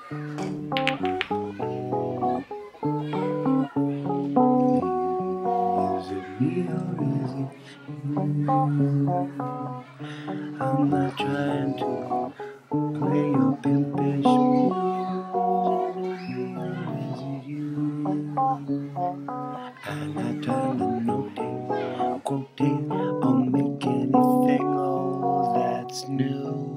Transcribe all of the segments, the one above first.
Is it me or is it you? I'm not trying to play your pimpish music. Is it you? I'm not trying to notate, quotate, or make anything old that's new.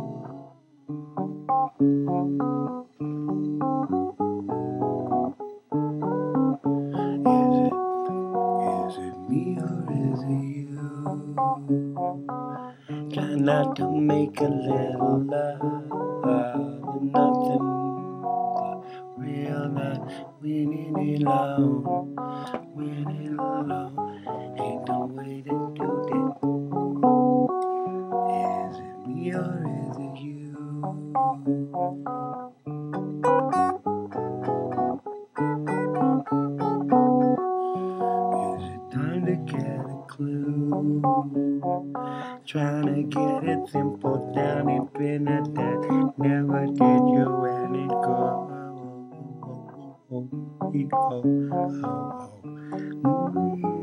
Is it me or is it you? Try not to make a little love out of nothing. The real life, winning it alone, winning alone. Ain't no way to do that. Is it me or is it you? Is it time to get a clue? Trying to get it simple down in Trinidad. Never did you any good.